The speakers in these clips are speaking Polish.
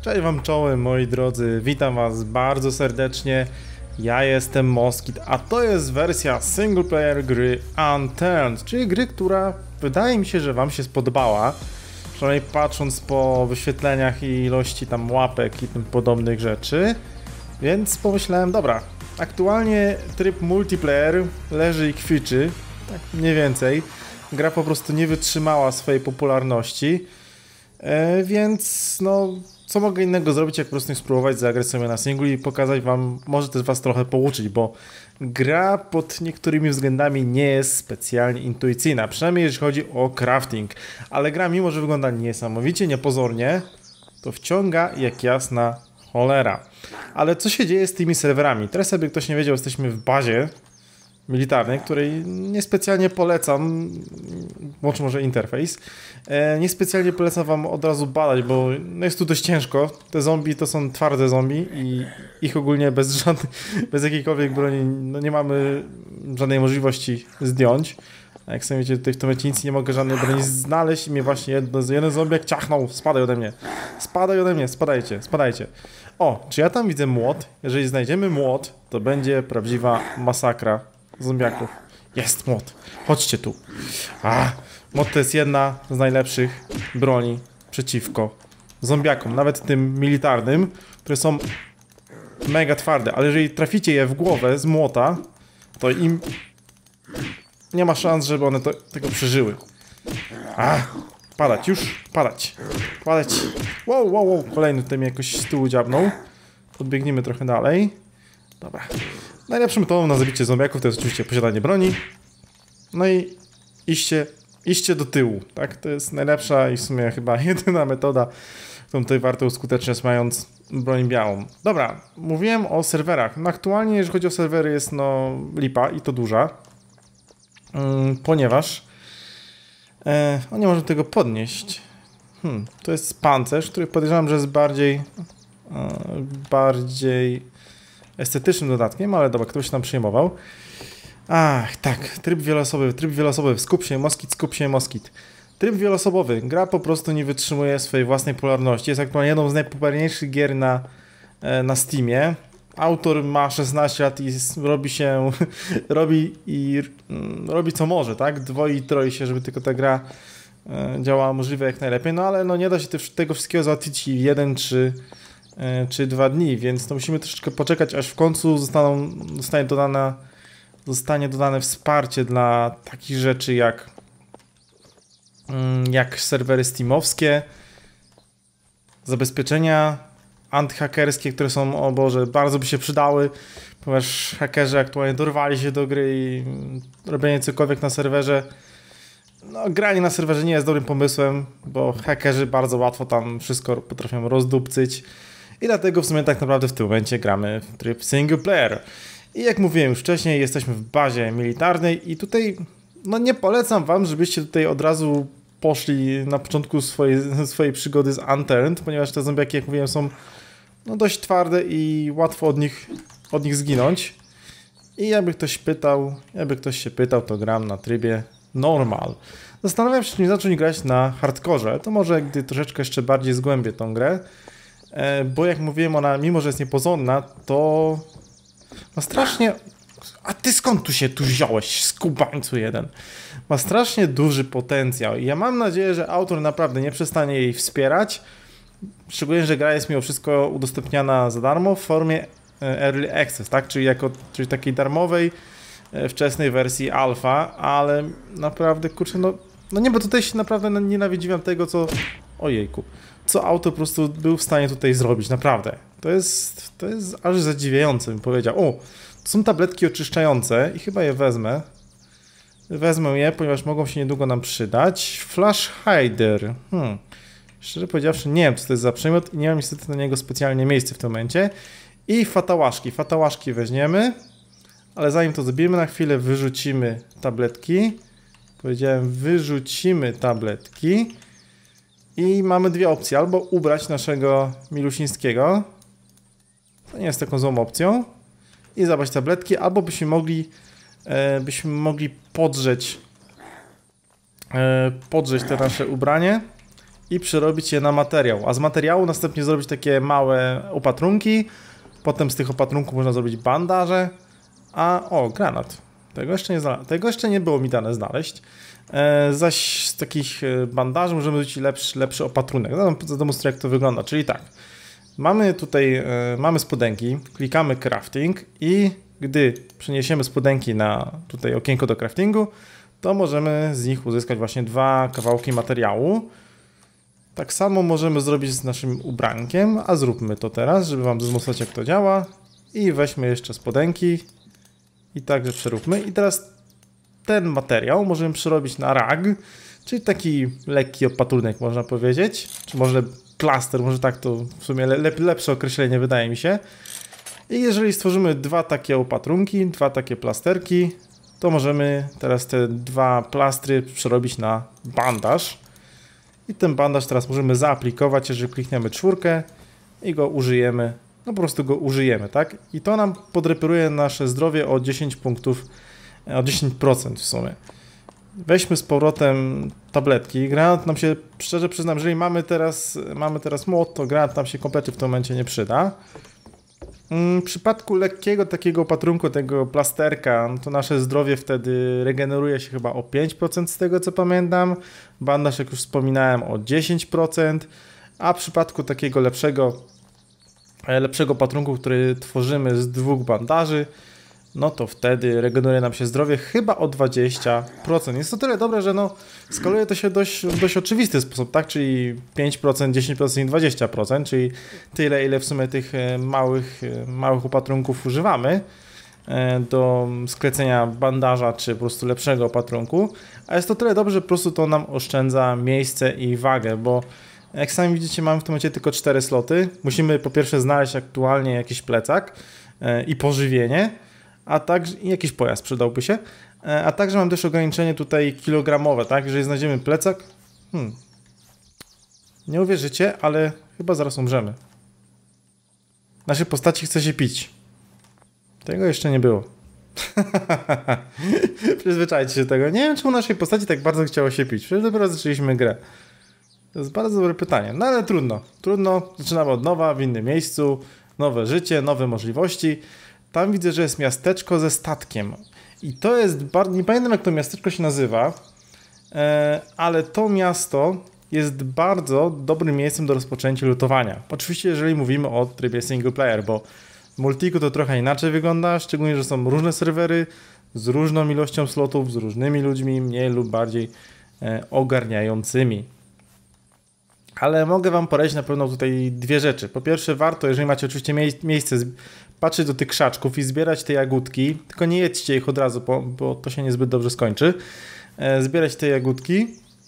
Cześć wam czołem, moi drodzy, witam was bardzo serdecznie. Ja jestem Moskit, a to jest wersja single player gry Unturned, czyli gry, która wydaje mi się, że wam się spodobała. Przynajmniej patrząc po wyświetleniach i ilości tam łapek i tym podobnych rzeczy. Więc pomyślałem, dobra, aktualnie tryb multiplayer leży i kwiczy, tak mniej więcej. Gra po prostu nie wytrzymała swojej popularności, więc no, co mogę innego zrobić, jak po prostu spróbować zagrać sobie na singlu i pokazać wam, może też was trochę pouczyć, bo gra pod niektórymi względami nie jest specjalnie intuicyjna, przynajmniej jeśli chodzi o crafting, ale gra, mimo że wygląda niesamowicie niepozornie, to wciąga jak jasna cholera. Ale co się dzieje z tymi serwerami? Teraz, jakby ktoś nie wiedział, jesteśmy w bazie militarnej, której niespecjalnie polecam, włączę może interfejs, niespecjalnie polecam wam od razu badać, bo no jest tu dość ciężko. Te zombie to są twarde zombie i ich ogólnie bez jakiejkolwiek broni no nie mamy żadnej możliwości zdjąć. A jak sobie wiecie, tutaj w tym momencie nic nie mogę żadnej broni znaleźć i mnie właśnie jeden zombiak ciachnął. Spadaj ode mnie. Spadaj ode mnie, spadajcie, spadajcie. O, czy ja tam widzę młot? Jeżeli znajdziemy młot, to będzie prawdziwa masakra zombiaków. Jest młot. Chodźcie tu. Młot to jest jedna z najlepszych broni przeciwko zombiakom. Nawet tym militarnym, które są mega twarde. Ale jeżeli traficie je w głowę z młota, to im nie ma szans, żeby one tego przeżyły. Padać, już, padać. Padać. Wow. Kolejny tutaj mnie jakoś z tyłu dziabnął. Podbiegniemy trochę dalej. Dobra. Najlepszą metodą na zabicie zombiaków to jest oczywiście posiadanie broni. No i iście do tyłu, tak? To jest najlepsza i w sumie chyba jedyna metoda, którą tutaj warto uskuteczniać, mając broń białą. Dobra, mówiłem o serwerach. No aktualnie, jeżeli chodzi o serwery, jest no lipa i to duża. Ponieważ nie możemy tego podnieść. To jest pancerz, który podejrzewam, że jest bardziej estetycznym dodatkiem, ale dobra, ktoś się tam przejmował. Tak, tryb wieloosobowy, skup się Moskit. Tryb wieloosobowy, gra po prostu nie wytrzymuje swojej własnej popularności, jest aktualnie jedną z najpopularniejszych gier na Steamie. Autor ma 16 lat i robi co może, tak? Dwoi, troi się, żeby tylko ta gra działała możliwie jak najlepiej, no ale no nie da się tego wszystkiego załatwić w 1 czy 2 dni, więc to musimy troszeczkę poczekać, aż w końcu zostanie dodane wsparcie dla takich rzeczy jak serwery steamowskie, zabezpieczenia antyhakerskie, które są, o Boże, bardzo by się przydały, ponieważ hakerzy aktualnie dorwali się do gry i robienie cokolwiek na serwerze, no granie na serwerze nie jest dobrym pomysłem, bo hakerzy bardzo łatwo tam wszystko potrafią rozdupcyć i dlatego w sumie tak naprawdę w tym momencie gramy w tryb single player. I jak mówiłem już wcześniej, jesteśmy w bazie militarnej i tutaj no nie polecam wam, żebyście tutaj od razu poszli na początku swojej przygody z Unturned, ponieważ te zombiaki, jak mówiłem, są no dość twarde i łatwo od nich zginąć. I jakby ktoś się pytał, to gram na trybie normal. Zastanawiam się, czy nie zacząć grać na hardkorze. To może gdy troszeczkę jeszcze bardziej zgłębię tą grę, bo jak mówiłem, ona mimo, że jest niepozorna, to ma strasznie... A ty skąd tu wziąłeś, skubańcu jeden? Ma strasznie duży potencjał i ja mam nadzieję, że autor naprawdę nie przestanie jej wspierać. Szczególnie, że gra jest mimo wszystko udostępniana za darmo w formie Early Access, tak? Czyli takiej darmowej, wczesnej wersji alfa, ale naprawdę, kurczę, no nie, bo tutaj się naprawdę nienawidziłem tego, co autor po prostu był w stanie tutaj zrobić, naprawdę. To jest aż zadziwiające, bym powiedział. To są tabletki oczyszczające i chyba je wezmę. Wezmę je, ponieważ mogą się niedługo nam przydać. Flash Hider. Szczerze powiedziawszy, nie wiem, co to jest za przedmiot i nie mam niestety na niego specjalnie miejsca w tym momencie. I fatałaszki. Fatałaszki weźmiemy, ale zanim to zrobimy, na chwilę wyrzucimy tabletki. Powiedziałem, wyrzucimy tabletki. I mamy dwie opcje. Albo ubrać naszego Milusińskiego. To nie jest taką złą opcją. I zabrać tabletki, albo byśmy mogli podrzeć te nasze ubranie i przerobić je na materiał, a z materiału następnie zrobić takie małe opatrunki, potem z tych opatrunków można zrobić bandaże, granat. Tego jeszcze nie było mi dane znaleźć. Zaś z takich bandaży możemy zrobić lepszy opatrunek. Zademonstruję, jak to wygląda. Czyli tak, mamy tutaj spodenki, klikamy crafting i gdy przeniesiemy spodenki na tutaj okienko do craftingu, to możemy z nich uzyskać właśnie 2 kawałki materiału. Tak samo możemy zrobić z naszym ubrankiem, a zróbmy to teraz, żeby wam zdemonstować, jak to działa. I weźmy jeszcze spodenki i także przeróbmy. I teraz ten materiał możemy przerobić na rag, czyli taki lekki opatrunek, można powiedzieć. Czy może plaster, może tak, to w sumie lepsze określenie wydaje mi się. I jeżeli stworzymy 2 takie opatrunki, 2 takie plasterki, to możemy teraz te 2 plastry przerobić na bandaż. I ten bandaż teraz możemy zaaplikować, jeżeli klikniemy 4 i go użyjemy. No po prostu go użyjemy, tak? I to nam podreperuje nasze zdrowie o 10 punktów, o 10% w sumie. Weźmy z powrotem tabletki. Granat nam się, szczerze przyznam, jeżeli mamy teraz młot, to granat nam się kompletnie w tym momencie nie przyda. W przypadku lekkiego takiego opatrunku, tego plasterka, no to nasze zdrowie wtedy regeneruje się chyba o 5% z tego, co pamiętam. Bandaż, jak już wspominałem, o 10%, a w przypadku takiego lepszego opatrunku, który tworzymy z 2 bandaży, no to wtedy regeneruje nam się zdrowie chyba o 20%. Jest to tyle dobre, że no skaluje to się dość oczywisty sposób, tak? Czyli 5%, 10% i 20%, czyli tyle, ile w sumie tych małych opatrunków używamy do sklecenia bandaża, czy po prostu lepszego opatrunku. A jest to tyle dobrze, że po prostu to nam oszczędza miejsce i wagę, bo jak sami widzicie, mamy w tym momencie tylko 4 sloty. Musimy po pierwsze znaleźć aktualnie jakiś plecak i pożywienie, a także jakiś pojazd przydałby się, a także mam też ograniczenie tutaj kilogramowe, tak? Jeżeli znajdziemy plecak, nie uwierzycie, ale chyba zaraz umrzemy. Naszej postaci chce się pić. Tego jeszcze nie było. Przyzwyczajcie się do tego. Nie wiem, czemu naszej postaci tak bardzo chciało się pić. Przecież dopiero zaczęliśmy grę. To jest bardzo dobre pytanie, no ale trudno. Trudno, zaczynamy od nowa, w innym miejscu, nowe życie, nowe możliwości. Tam widzę, że jest miasteczko ze statkiem. I to jest bardzo... Nie pamiętam, jak to miasteczko się nazywa, ale to miasto jest bardzo dobrym miejscem do rozpoczęcia lutowania. Oczywiście, jeżeli mówimy o trybie single player, bo w multiku to trochę inaczej wygląda, szczególnie, że są różne serwery z różną ilością slotów, z różnymi ludźmi, mniej lub bardziej ogarniającymi. Ale mogę wam poradzić na pewno tutaj 2 rzeczy. Po pierwsze, warto, jeżeli macie oczywiście miejsce, patrzeć do tych krzaczków i zbierać te jagódki, tylko nie jedźcie ich od razu, bo to się niezbyt dobrze skończy. Zbierać te jagódki,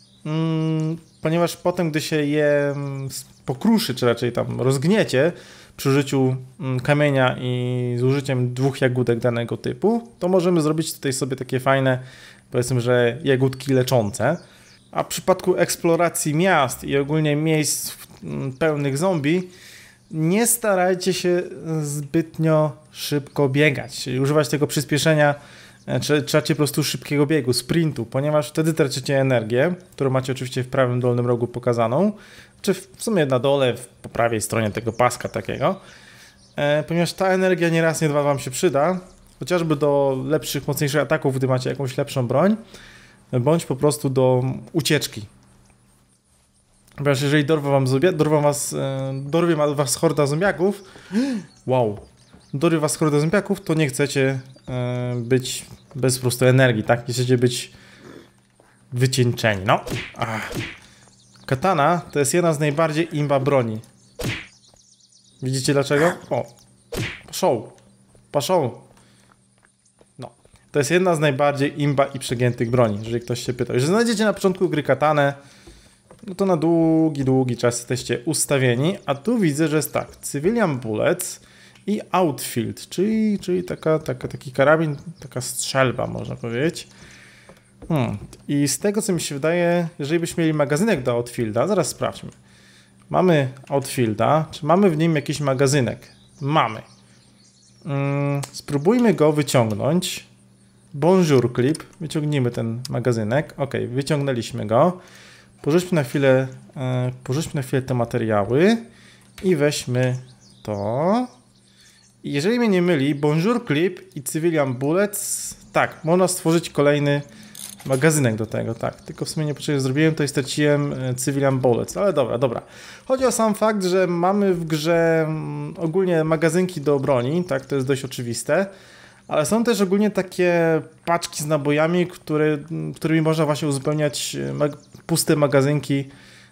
ponieważ potem, gdy się je pokruszy, czy raczej tam rozgniecie przy użyciu kamienia i z użyciem 2 jagódek danego typu, to możemy zrobić tutaj sobie takie fajne, powiedzmy, że jagódki leczące. A w przypadku eksploracji miast i ogólnie miejsc pełnych zombie, nie starajcie się zbytnio szybko biegać, czyli używać tego przyspieszenia, czy raczej po prostu szybkiego biegu, sprintu, ponieważ wtedy tracicie energię, którą macie oczywiście w prawym dolnym rogu pokazaną, czy w sumie na dole, po prawej stronie tego paska takiego, ponieważ ta energia nie raz, nie dwa wam się przyda, chociażby do lepszych, mocniejszych ataków, gdy macie jakąś lepszą broń, bądź po prostu do ucieczki. Ponieważ jeżeli dorwie was horda zombiaków, dorwie was horda zombiaków, to nie chcecie być bez po prostu energii, tak? Nie chcecie być wycieńczeni. No. Katana to jest jedna z najbardziej imba broni. Widzicie dlaczego? O, paszą. No. To jest jedna z najbardziej imba i przegiętych broni, jeżeli ktoś się pyta. Jeżeli znajdziecie na początku gry katanę, no to na długi czas jesteście ustawieni, a tu widzę, że jest tak, Civilian Bullets i Outfield, czyli taki karabin, taka strzelba, można powiedzieć. I z tego, co mi się wydaje, jeżeli byśmy mieli magazynek do Outfielda, zaraz sprawdźmy. Mamy Outfielda, czy mamy w nim jakiś magazynek? Mamy. Spróbujmy go wyciągnąć. Bonjour clip, wyciągnijmy ten magazynek. Ok, wyciągnęliśmy go. porzućmy na chwilę te materiały i weźmy to. I jeżeli mnie nie myli, Bonjour Clip i Civilian Bullets, tak, można stworzyć kolejny magazynek do tego, tak, tylko w sumie niepotrzebnie zrobiłem to i straciłem Civilian Bullets, ale dobra. Chodzi o sam fakt, że mamy w grze ogólnie magazynki do broni, tak, to jest dość oczywiste, ale są też ogólnie takie paczki z nabojami, którymi można właśnie uzupełniać puste magazynki,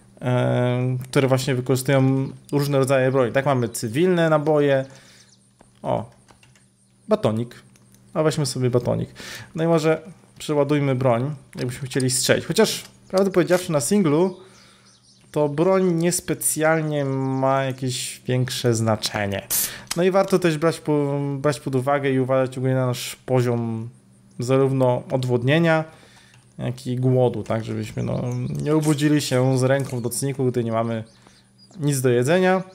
które właśnie wykorzystują różne rodzaje broni. Tak, mamy cywilne naboje. O, batonik. A weźmy sobie batonik. No i może przeładujmy broń, jakbyśmy chcieli strzelić. Chociaż, prawdę powiedziawszy, na singlu to broń niespecjalnie ma jakieś większe znaczenie. No i warto też brać pod uwagę i uważać ogólnie na nasz poziom zarówno odwodnienia, jak i głodu, tak, żebyśmy nie obudzili się z ręką w nocniku, gdy nie mamy nic do jedzenia,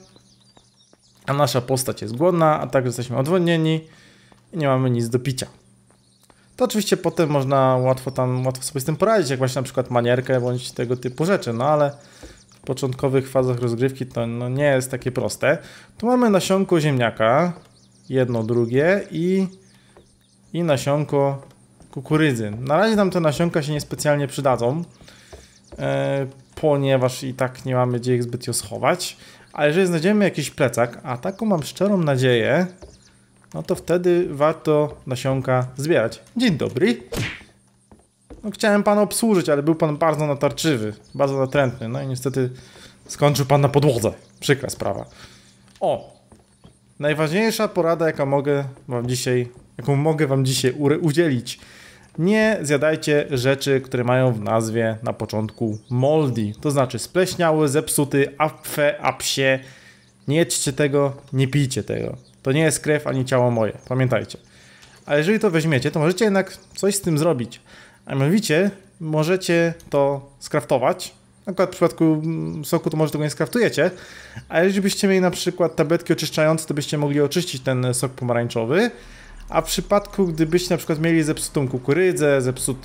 a nasza postać jest głodna, a także jesteśmy odwodnieni i nie mamy nic do picia. To oczywiście potem można łatwo sobie z tym poradzić, jak właśnie na przykład manierkę bądź tego typu rzeczy, no ale w początkowych fazach rozgrywki to nie jest takie proste. Tu mamy nasionko ziemniaka, jedno, drugie i nasionko kukurydzy. Na razie nam te nasionka się niespecjalnie przydadzą, ponieważ i tak nie mamy gdzie ich zbytnio schować, ale jeżeli znajdziemy jakiś plecak, a taką mam szczerą nadzieję, no to wtedy warto nasionka zbierać. Dzień dobry. No, chciałem pana obsłużyć, ale był pan bardzo natarczywy, bardzo natrętny, no i niestety skończył pan na podłodze. Przykra sprawa. O! Najważniejsza porada, jaką mogę wam dzisiaj udzielić. Nie zjadajcie rzeczy, które mają w nazwie na początku moldy. To znaczy spleśniały, zepsuty, apsie. Nie jedźcie tego, nie pijcie tego. To nie jest krew ani ciało moje. Pamiętajcie. A jeżeli to weźmiecie, to możecie jednak coś z tym zrobić. A mianowicie możecie to skraftować. Akurat w przypadku soku to może tego nie skraftujecie. A jeżeli byście mieli na przykład tabletki oczyszczające, to byście mogli oczyścić ten sok pomarańczowy. A w przypadku, gdybyście na przykład mieli zepsutą kukurydzę,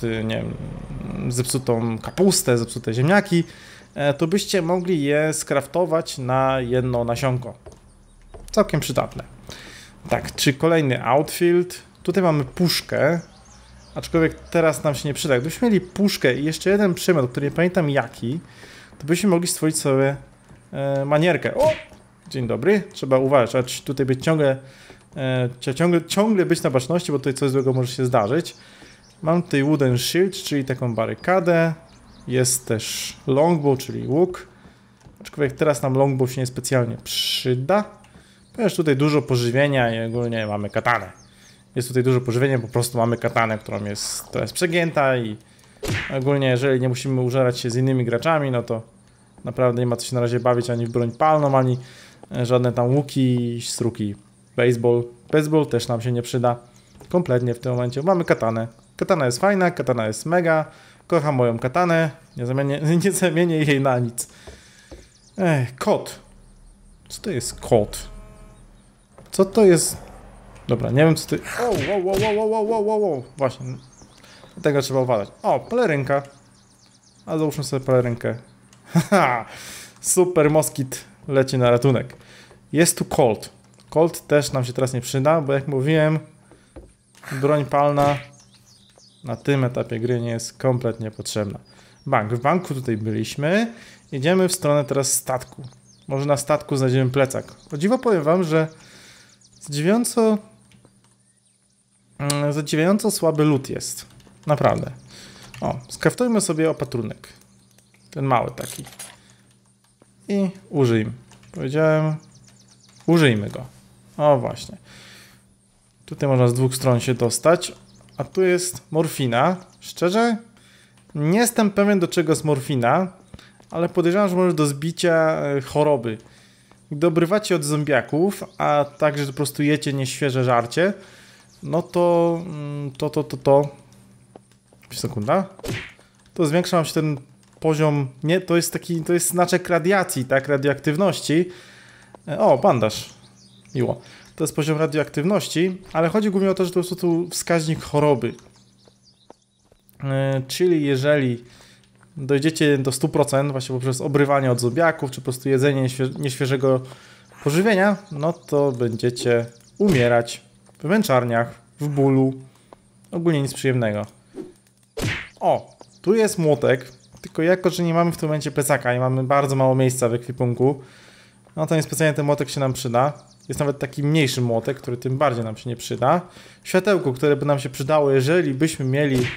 zepsutą kapustę, zepsute ziemniaki, to byście mogli je skraftować na jedno nasionko. Całkiem przydatne. Tak, czy kolejny outfield. Tutaj mamy puszkę, aczkolwiek teraz nam się nie przyda. Gdybyśmy mieli puszkę i jeszcze jeden przymiot, który nie pamiętam jaki, to byśmy mogli stworzyć sobie manierkę. O! Dzień dobry. Trzeba uważać, tutaj być ciągle być na baczności, bo tutaj coś złego może się zdarzyć. Mam tutaj wooden shield, czyli taką barykadę. Jest też longbow, czyli łuk. Aczkolwiek teraz nam longbow się niespecjalnie przyda, ponieważ tutaj dużo pożywienia i ogólnie mamy katanę. Jest tutaj dużo pożywienia, po prostu mamy katanę, która jest przegięta i ogólnie jeżeli nie musimy użerać się z innymi graczami, no to naprawdę nie ma co się na razie bawić ani w broń palną, ani żadne tam łuki, struki. Baseball też nam się nie przyda kompletnie w tym momencie. Mamy katanę. Katana jest fajna, katana jest mega. Kocham moją katanę. Nie zamienię jej na nic. Kot. Co to jest kot? Co to jest? Dobra, nie wiem co to... Wow. Właśnie. Tego trzeba uważać. O, pelerynka. A załóżmy sobie pelerynkę. Haha. Super moskit leci na ratunek. Jest tu Colt. Colt też nam się teraz nie przyda, bo jak mówiłem, broń palna na tym etapie gry nie jest kompletnie potrzebna. Bank. W banku tutaj byliśmy. Jedziemy w stronę teraz statku. Może na statku znajdziemy plecak. O dziwo powiem wam, że zadziwiająco słaby lód jest. Naprawdę. O, skraftujmy sobie opatrunek. Ten mały taki. I użyjmy. Powiedziałem, użyjmy go. O właśnie. Tutaj można z dwóch stron się dostać. A tu jest morfina. Szczerze, nie jestem pewien do czego jest morfina, ale podejrzewam, że może do zbicia choroby. Gdy obrywacie od zombiaków, a także po prostu jecie nieświeże żarcie, no to sekunda. To zwiększa nam się ten poziom, nie, to jest znaczek radiacji, tak, radioaktywności. O, bandaż. Miło. To jest poziom radioaktywności, ale chodzi głównie o to, że to jest tu wskaźnik choroby. Czyli jeżeli dojdziecie do 100% właśnie poprzez obrywanie od zombiaków, czy po prostu jedzenie nieświeżego pożywienia, no to będziecie umierać w męczarniach, w bólu, ogólnie nic przyjemnego. O, tu jest młotek, tylko jako, że nie mamy w tym momencie plecaka i mamy bardzo mało miejsca w ekwipunku, no to niespecjalnie ten młotek się nam przyda. Jest nawet taki mniejszy młotek, który tym bardziej nam się nie przyda. Światełko, które by nam się przydało, jeżeli byśmy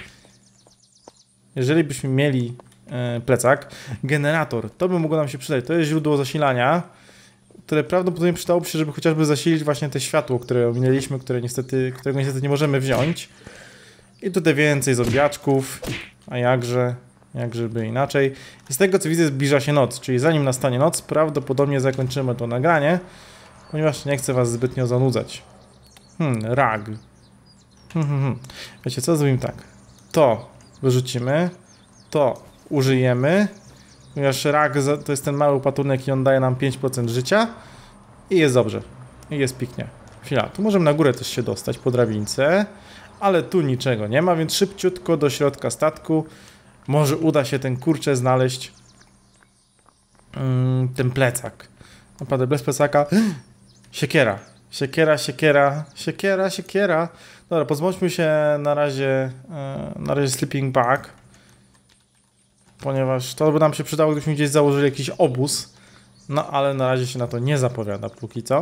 mieli plecak. Generator, to by mogło nam się przydać. To jest źródło zasilania, które prawdopodobnie przydałoby się, żeby chociażby zasilić właśnie te światło, które minęliśmy, którego niestety nie możemy wziąć. I tutaj więcej zombiaczków, a jakżeby inaczej. I z tego co widzę, zbliża się noc, czyli zanim nastanie noc, prawdopodobnie zakończymy to nagranie, ponieważ nie chcę was zbytnio zanudzać. Rag. Wiecie co, zrobimy tak. To wyrzucimy, to użyjemy, ponieważ rag to jest ten mały opatunek i on daje nam 5% życia i jest dobrze. I jest pięknie. Chwila, tu możemy na górę też się dostać po drabince, ale tu niczego nie ma, więc szybciutko do środka statku. Może uda się ten kurczę znaleźć ten plecak. Naprawdę bez plecaka. Siekiera. Dobra, pozbądźmy się na razie sleeping bag, ponieważ to by nam się przydało, gdybyśmy gdzieś założyli jakiś obóz. No ale na razie się na to nie zapowiada póki co.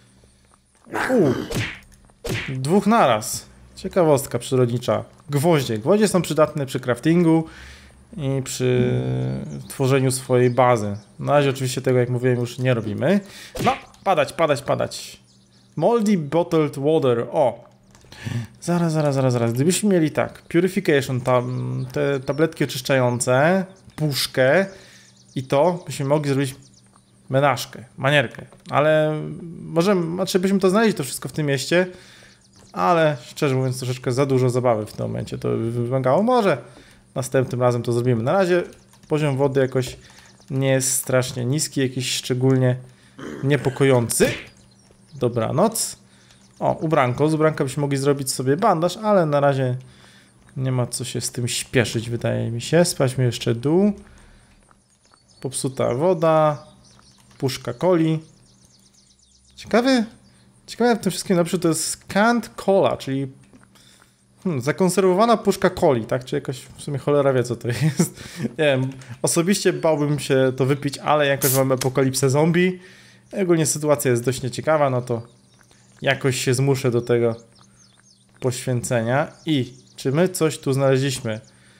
Dwóch naraz. Ciekawostka przyrodnicza. Gwoździe. Gwoździe są przydatne przy craftingu i przy tworzeniu swojej bazy. Na razie oczywiście tego, jak mówiłem, już nie robimy. No, padać. Moldy bottled water. O! Zaraz. Gdybyśmy mieli tak, purification, te tabletki oczyszczające, puszkę i to byśmy mogli zrobić manierkę. Ale może byśmy to znaleźli to wszystko w tym mieście, ale szczerze mówiąc troszeczkę za dużo zabawy w tym momencie to wymagało. Może następnym razem to zrobimy. Na razie poziom wody jakoś nie jest strasznie niski, jakiś szczególnie niepokojący. Dobranoc. O, ubranko. Z ubranka byśmy mogli zrobić sobie bandaż, ale na razie nie ma co się z tym śpieszyć, wydaje mi się. Sprawdźmy jeszcze dół. Popsuta woda. Puszka coli. Ciekawe w tym wszystkim naprzód to jest canned cola, czyli zakonserwowana puszka coli, tak? Czy jakoś w sumie cholera wie co to jest. Nie wiem, osobiście bałbym się to wypić, ale jakoś mamy apokalipsę zombie. Ogólnie sytuacja jest dość nieciekawa, no to jakoś się zmuszę do tego poświęcenia. I czy my coś tu znaleźliśmy?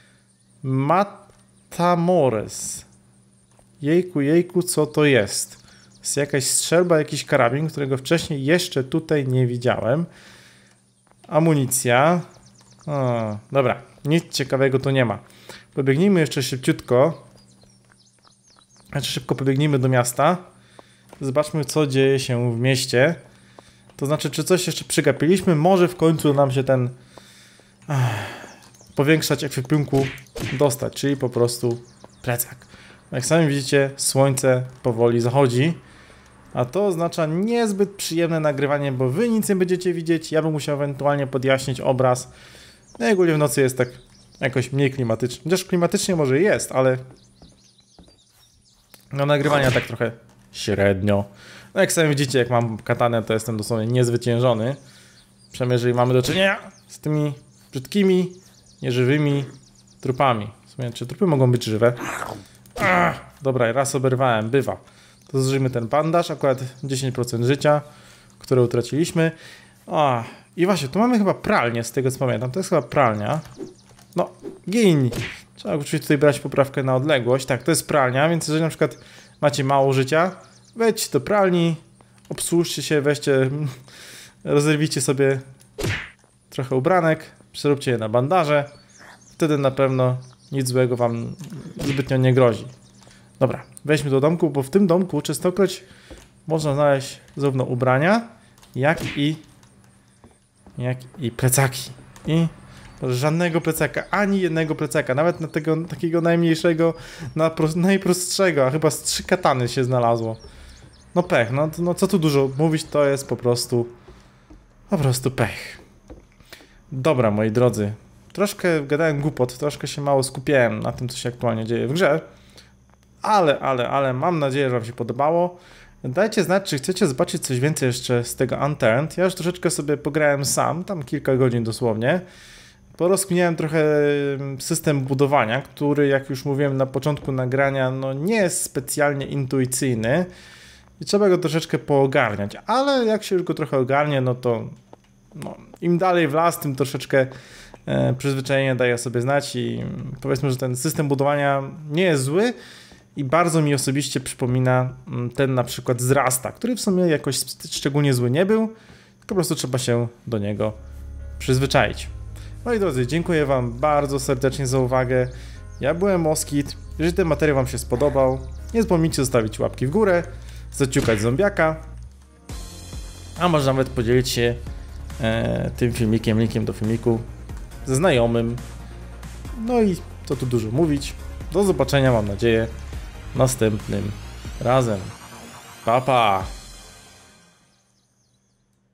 Matamores. Jejku, co to jest? Jest jakaś strzelba, jakiś karabin, którego wcześniej jeszcze tutaj nie widziałem. Amunicja. O, dobra, nic ciekawego tu nie ma. Pobiegnijmy jeszcze szybciutko. Szybko pobiegnijmy do miasta. Zobaczmy, co dzieje się w mieście. To znaczy, czy coś jeszcze przegapiliśmy? Może w końcu nam się ten powiększać ekwipunku dostać, czyli po prostu plecak. Jak sami widzicie, słońce powoli zachodzi, a to oznacza niezbyt przyjemne nagrywanie, bo wy nic nie będziecie widzieć, ja bym musiał ewentualnie podjaśnić obraz. No i ogólnie w nocy jest tak jakoś mniej klimatycznie. Chociaż klimatycznie może jest, ale no nagrywania tak trochę średnio. No jak sami widzicie, jak mam katanę, to jestem dosłownie niezwyciężony. Przynajmniej jeżeli mamy do czynienia z tymi brzydkimi, nieżywymi trupami. W sumie, czy trupy mogą być żywe? Dobra, raz oberwałem, bywa. To zużyjmy ten bandaż, akurat 10% życia, które utraciliśmy. I właśnie, tu mamy chyba pralnię, z tego co pamiętam. To jest chyba pralnia. No, gin. Trzeba oczywiście tutaj brać poprawkę na odległość. Tak, to jest pralnia, więc jeżeli na przykład macie mało życia, wejdźcie do pralni, obsłużcie się, weźcie, rozerwijcie sobie trochę ubranek, przeróbcie je na bandaże. Wtedy na pewno nic złego wam zbytnio nie grozi. Dobra, wejdźmy do domku, bo w tym domku częstokroć można znaleźć zarówno ubrania, jak i plecaki. I żadnego plecaka, ani jednego plecaka, nawet na tego takiego najmniejszego, najprostszego, a chyba z 3 katany się znalazło. No pech, no co tu dużo mówić, to jest po prostu pech. Dobra, moi drodzy, troszkę gadałem głupot, troszkę się mało skupiałem na tym, co się aktualnie dzieje w grze, ale mam nadzieję, że wam się podobało. Dajcie znać, czy chcecie zobaczyć coś więcej jeszcze z tego Unturned. Ja już troszeczkę sobie pograłem sam, tam kilka godzin dosłownie. Porozkminiałem trochę system budowania, który, jak już mówiłem na początku nagrania, no nie jest specjalnie intuicyjny i trzeba go troszeczkę poogarniać, ale jak się już go trochę ogarnie, no to im dalej w las, tym troszeczkę przyzwyczajenie daje sobie znać i powiedzmy, że ten system budowania nie jest zły i bardzo mi osobiście przypomina ten na przykład z Rasta, który w sumie jakoś szczególnie zły nie był, tylko po prostu trzeba się do niego przyzwyczaić. Moi drodzy, dziękuję wam bardzo serdecznie za uwagę. Ja byłem Moskit. Jeżeli ten materiał wam się spodobał, nie zapomnijcie zostawić łapki w górę, zaciukać zombiaka, a może nawet podzielić się tym filmikiem, linkiem do filmiku ze znajomym. No i co tu dużo mówić. Do zobaczenia, mam nadzieję, następnym razem. Pa, pa!